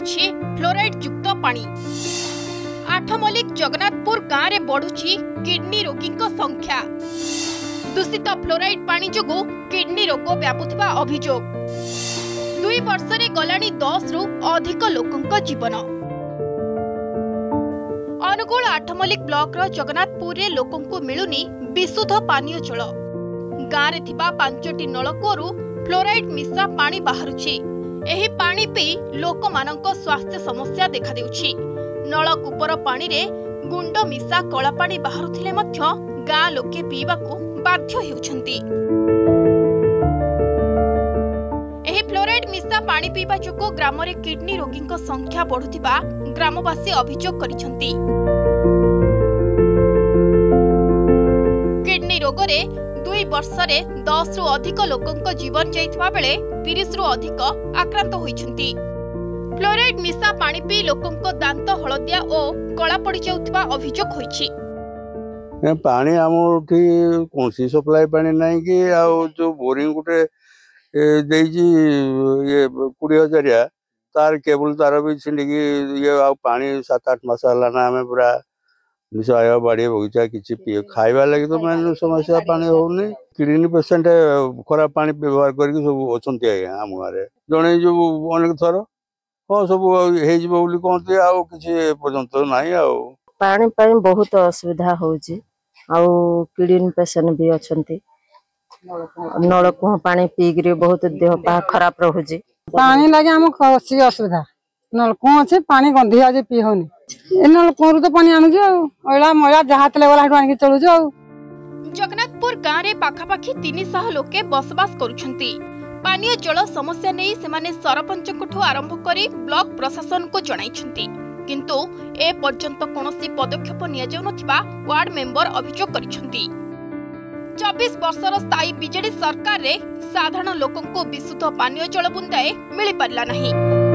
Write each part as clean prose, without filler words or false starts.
जाउछि fluoride युक्त पानी। आठमल्लिक जगन्नाथपुर गाँव में बढ़ुछि किडनी रोगी संख्या। दूषित फ्लोराइड पानी जोगु किडनी रोग व्यापुथिबा अभियोग। 2 वर्ष रे गलानी 10 रु अधिक लोकंक जीवन। अनुगुल आठमल्लिक ब्लॉक रो जगन्नाथपुर रे लोकंकु मिलुनी विशुद्ध पानीय जल। गाँव रे थिबा 5टी नलकूरु फ्लोराइड मिसा पानी बाहरुछि। एही पानी पी लोकमानंक स्वास्थ्य समस्या देखा देउछि। नलकूपर पानी रे गुंड मिसा कला पानी बाहरुथिले मध्य गाँ लोके पीबाकू बाध्य हेउछंती। एही फ्लोराइड मिसा पानी पीबा जोगु ग्राम रे किडनी रोगी संख्या बढ़ुथिबा ग्रामवासी अभियोग करिसंती। किडनी रोग रे 2 वर्ष रे 10 रु अधिक लोकंक जीवन जाइथिबा बेले 30 रु अधिक आक्रांत होइछंती। फ्लोराइड मिसा पानी पी लोकंक दांत हलदिया और कला पड़ी जाउथिबा अभियोग होइछि। पानी आमठी कौन सप्लाई पानी नहीं कि जो बोरिंग गोटे देजी ये 20,000 तार केबल तार भी छिंडिकी ये पानी 7-8 मास ना आम पूरा निश बाड़ी बगीचा किसी खाइबा लगे तो मैंने समस्या पानी होनी। किडनी पेसेंट खराब पानी व्यवहार करके सब अच्छा आज्ञा आम गाँव जड़े जो अनेक थर हाँ सब कहते आउ कि पर्यंत ना पानी बहुत असुविधा होची। किडनी पेसेंट भी अच्छा नलकूह पानी पीकरी बहुत देह पा खराब रोचे। पानी लगे आम असुविधा नलकूह अच्छे पानी गंधी आज पी होनी। नलकूह तो पानी आणुला मैला जहाँ गला चलु। जगन्नाथपुर गाँव में पाखापाखि 300 लोके बसवास करुछंती। पानीय जल समस्या नहीं सेमाने सरपंच को आरंभ करी ब्लॉक प्रशासन को जणाइछंती, किंतु ए पर्यंत कोनोसी पदक्षेप निया जाउ नथिबा वार्ड मेंबर अभियोग करिछंती। 24 वर्षर स्थायी बीजेडी सरकार रे साधारण लोकन को विशुद्ध पानीय जल बुंदाए मिली पारला नहीं।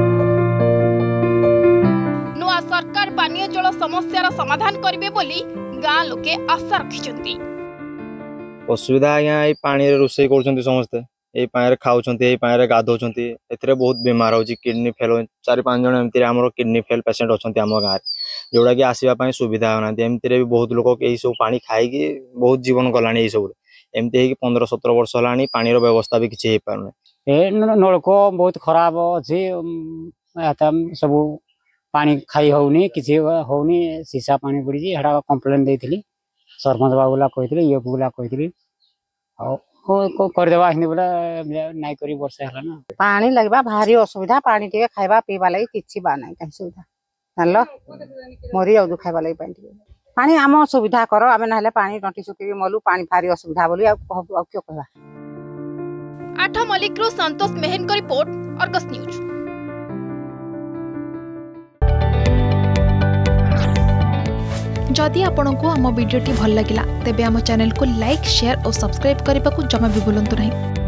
नुआ सरकार पानीय जल समस्यार समाधान करिवे बोली गाँ लोके आशा रखिछंती। असुविधा आज्ञा ए पानी रे रोषे करछंती समस्ते ए पानी रे खाउछंती ए पानी रे गाधोछंती एथरे बहुत बीमार होची। किडनी फेल 4-5 जण एमती हमरो किडनी फेल पेशेंट अछंती हम गाँ जोड़ा कि आसीबा पई सुविधा होना। एमती रे भी बहुत लोक एही सब पानी खाई कि बहुत जीवन गलानी। एही सब एमती है कि 15-17 वर्ष हलानी पानी रो व्यवस्था भी किछि हे पारने। ए नलको बहुत खराब अछि सब पानी खाई होउनी किछि होउनी। सीसा पानी पड़ी जी हेडा कंप्लेंट देथिली सरपंच बाबूला कहिथिली ये बुला कहिथिली को कर देबा हिनी बोला नाइ करी वर्ष हला ना। पानी लगबा भारी असुविधा। पानी टिके खाइबा पीबा लागि किछि बा नै काई सुविधा जानलो मोरी जाउ खाइबा लागि पानी आम सुविधा करो आमे नहले पानी टंटी सुकी मलु पानी भारी असुविधा बोली आ क्यों कहबा। आठमल्लिक रो संतोष मेहन का रिपोर्ट अर्गस न्यूज। जदि आपंक आम भिडी भल लगा तेब आम चैनल को लाइक शेयर और सब्सक्राइब करने को जमा भी भूलु नहीं।